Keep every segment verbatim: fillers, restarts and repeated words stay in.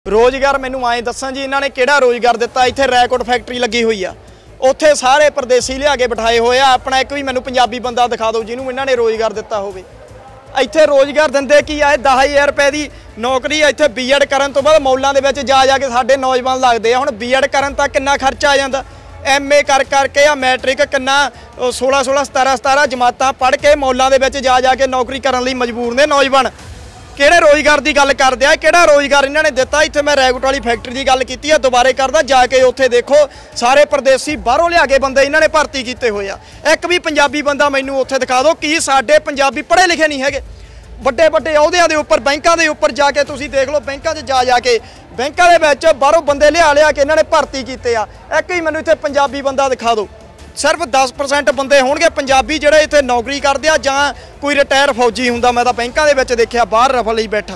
रोजगार मैनू आए दसा जी इन्होंने किहड़ा रोजगार दिता। इत्थे रैकोट फैक्ट्री लगी हुई आ, उत्थे सारे परदेसी लिया के बिठाए हुए आ। अपना एक भी मैनू पंजाबी बंदा दिखा दो जिन्होंने इन्होंने रोजगार दिता होवे। इत्थे रोजगार दिंदे की आए दस हज़ार रुपए की नौकरी। इत्थे बी एड करन तो बाद मॉलों के विच जा जा के साडे नौजवान लगदे आ। हुण बी एड करन तां किन्ना खर्चा आ जांदा, एम ए कर करके या मैट्रिक किन्ना सोलह सोलह सतारह सतारह जमातां पढ़ के मॉलों के विच जा जा के नौकरी करन लई मजबूर ने नौजवान। किहड़े रोजगार की गल करदे आ, किहड़ा रोजगार इन्होंने दिता। इत्थे मैं रैकोट वाली फैक्ट्री की गल कीती है, दोबारे करदा जाके उत्थे देखो सारे परदेसी बाहरों लिया के बंदे इन्होंने भर्ती किए हुए आ। एक भी पंजाबी बंदा मैनू उत्थे दिखा दो कि साडे पंजाबी पढ़े लिखे नहीं है। ਵੱਡੇ ਵੱਡੇ ਅਹੁਦਿਆਂ ਦੇ ਉੱਪਰ बैंकों के ਉੱਪਰ ਜਾ ਕੇ ਤੁਸੀਂ देख लो, बैंकों 'ਚ ਜਾ ਜਾ ਕੇ बैंकों ਦੇ ਵਿੱਚ ਬਾਹਰੋਂ ਬੰਦੇ ਲਿਆ ਲਿਆ ਕੇ ਇਹਨਾਂ ਨੇ ਭਰਤੀ ਕੀਤੇ ਆ। ਇੱਕ ਹੀ ਮੈਨੂੰ ਇੱਥੇ ਪੰਜਾਬੀ ਬੰਦਾ ਦਿਖਾ ਦਿਓ। सिर्फ दस परसेंट बंदे होणगे पंजाबी जिहड़े इत्थे नौकरी करदे आ जां कोई रिटायर फौजी हुंदा। मैं तां बैंकों दे विच देखिआ बाहर रफल लई बैठा।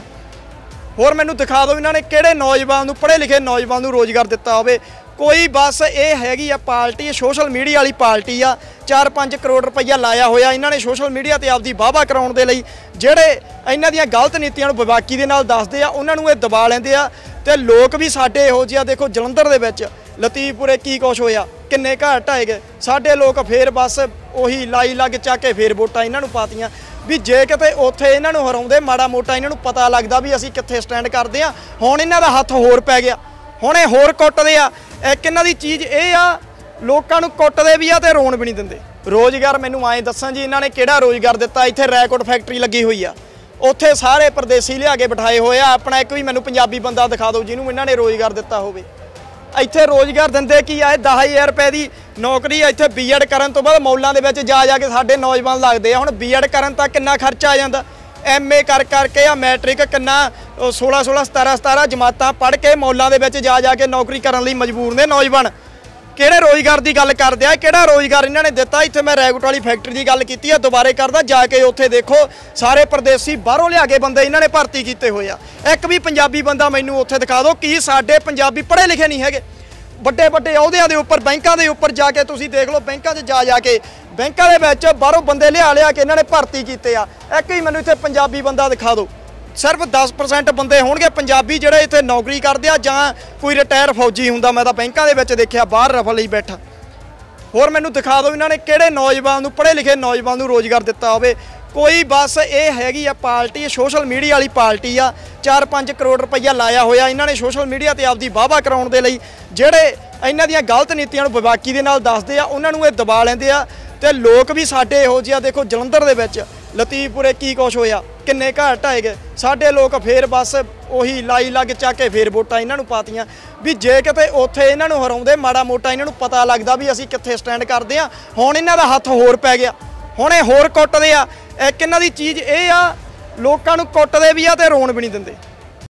होर मैनूं दिखा दिओ इन्हां ने किहड़े नौजवान नूं पढ़े लिखे नौजवान नूं रोजगार दिता होवे। कोई बस ये हैगी आ पार्टी, सोशल मीडिया वाली पार्टी आ। चार पाँच करोड़ रुपया लाया होया इन्हां ने सोशल मीडिया ते आपदी वाहवा कराउण दे लई। जिहड़े इन्हां दीआं गलत नीतियां नूं विवाकी दे नाल दसदे आ उन्हां नूं इह दबा लैंदे आ। ते लोक भी साडे इहो जिहा देखो जलंधर दे विच लतीफपुरे की कुछ होया, किन्ने घर ढाए गए। साडे लोग फिर बस उही लाई लग चक के फिर वोटां इन्हां नूं पातीआं भी जे किते उत्थे इन्हां नूं हराउंदे माड़ा मोटा इन्हां नूं पता लगदा भी असीं कित्थे स्टैंड करदे आ। हुण इन्हां दा हत्थ होर पै गया, हुण इह होर कुੱਟਦੇ आ। एक इन्हां दी चीज़ इह आ लोकां नूं कुੱਟਦੇ भी आ ते रोण भी नहीं दिंदे। रोजगार मैनूं आए दसां जी इन्हां ने किहड़ा रोजगार दिता। इत्थे रैकोट फैक्ट्री लगी हुई आ, उत्थे सारे परदेसी लिया के बिठाए हुए आ। अपना एक भी मैनूं पंजाबी बंदा दिखा दो जिन्होंने इन्हां ने रोजगार दिता होवे। इत्थे रोजगार दिंदे की आए दस हज़ार रुपए की नौकरी। इत्थे बी एड करन तो बाद मॉलों के विच जा जा के साडे नौजवान लगदे आ। हुण बी एड करन तां किन्ना खर्चा आ जांदा, एम ए कर करके या मैट्रिक किन्ना सोलह सोलह सतारह सतारह जमातां पढ़ के मॉलों के विच जा जा के नौकरी करन लई मजबूर ने नौजवान। किहड़े रोजगार की गल करदे आ, किहड़ा रोजगार इन्होंने दिता। इत्थे मैं रैकोट वाली फैक्ट्री की गल कीती है, दोबारे करदा जाके उत्थे देखो सारे परदेसी बाहरों लिया के बंदे इन्होंने भर्ती किए हुए आ। एक भी पंजाबी बंदा मैनूं उत्थे दिखा दो कि साडे पंजाबी पढ़े लिखे नहीं है। ਵੱਡੇ ਵੱਡੇ ਅਹੁਦਿਆਂ ਦੇ ਉੱਪਰ बैंकों के ਉੱਪਰ ਜਾ ਕੇ ਤੁਸੀਂ देख लो, बैंकों 'ਚ ਜਾ ਜਾ ਕੇ बैंकों ਦੇ ਵਿੱਚ ਬਾਹਰੋਂ ਬੰਦੇ ਲਿਆ ਲਿਆ ਕੇ ਇਹਨਾਂ ਨੇ ਭਰਤੀ ਕੀਤੇ ਆ। ਇੱਕ ਹੀ ਮੈਨੂੰ ਇੱਥੇ ਪੰਜਾਬੀ ਬੰਦਾ ਦਿਖਾ ਦਿਓ। सिर्फ दस परसेंट बंदे होणगे पंजाबी जिहड़े इत्थे नौकरी करदे आ जां कोई रिटायर फौजी हुंदा। मैं तां बैंकों दे विच देखिआ बाहर रफल लई बैठा। होर मैनूं दिखा दिओ इन्हां ने किहड़े नौजवान नूं पढ़े लिखे नौजवान नूं रोजगार दिता होवे। कोई बस ये हैगी आ पार्टी, सोशल मीडिया वाली पार्टी आ। चार पाँच करोड़ रुपया लाया होया इन्हां ने सोशल मीडिया ते आपदी वाहवा कराउण दे लई। जिहड़े इन्हां दीआं गलत नीतियां नूं विवाकी दे नाल दसदे आ उन्हां नूं इह दबा लैंदे आ। ते लोक भी साडे इहो जिहा देखो जलंधर दे विच लतीफपुरे की कुछ होया, किन्ने घर ढाए गए। साडे लोग फिर बस उही लाई लग चक के फिर वोटां इन्हां नूं पातीआं भी जे किते उत्थे इन्हां नूं हराउंदे माड़ा मोटा इन्हां नूं पता लगदा भी असीं कित्थे स्टैंड करदे आ। हुण इन्हां दा हत्थ होर पै गया, हुण इह होर कुੱਟਦੇ आ। एक इन्हां दी चीज़ इह आ लोकां नूं कुੱਟਦੇ भी आ ते रोण भी नहीं दिंदे।